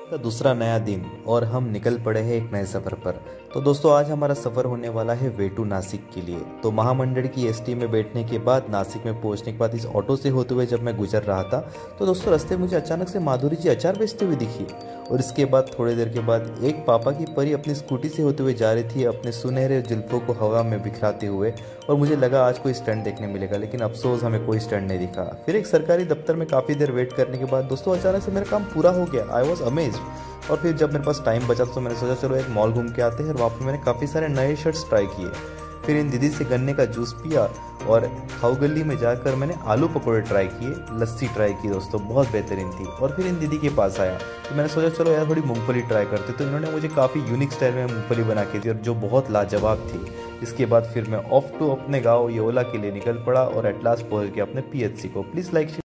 का दूसरा नया दिन और हम निकल पड़े हैं एक नए सफ़र पर। तो दोस्तों आज हमारा सफ़र होने वाला है वे टू नासिक के लिए। तो महामंडल की एसटी में बैठने के बाद नासिक में पहुंचने के बाद इस ऑटो से होते हुए जब मैं गुजर रहा था तो दोस्तों रास्ते में मुझे अचानक से माधुरी जी अचार बेचते हुए दिखी। और इसके बाद थोड़ी देर के बाद एक पापा की परी अपनी स्कूटी से होते हुए जा रही थी अपने सुनहरे जुल्फों को हवा में बिखराते हुए। और मुझे लगा आज कोई स्टंट देखने मिलेगा, लेकिन अफसोस हमें कोई स्टंट नहीं दिखा। फिर एक सरकारी दफ्तर में काफ़ी देर वेट करने के बाद दोस्तों अचानक से मेरा काम पूरा हो गया। I was amazed. और फिर जब मेरे पास टाइम बचा तो मैंने सोचा चलो एक मॉल घूम के आते हैं, और वहाँ पर मैंने काफ़ी सारे नए शर्ट्स ट्राई किए। फिर इन दीदी से गन्ने का जूस पिया और खाऊ गली में जाकर मैंने आलू पकौड़े ट्राई किए, लस्सी ट्राई की दोस्तों, बहुत बेहतरीन थी। और फिर इन दीदी के पास आया तो मैंने सोचा चलो यार थोड़ी मूंगफली ट्राई करते, तो इन्होंने मुझे काफ़ी यूनिक स्टाइल में मूंगफली बना के दी और जो बहुत लाजवाब थी। इसके बाद फिर मैं ऑफ टू अपने गाँव योला के लिए निकल पड़ा और एट लास्ट पहुँच गया अपने PHC को। Please like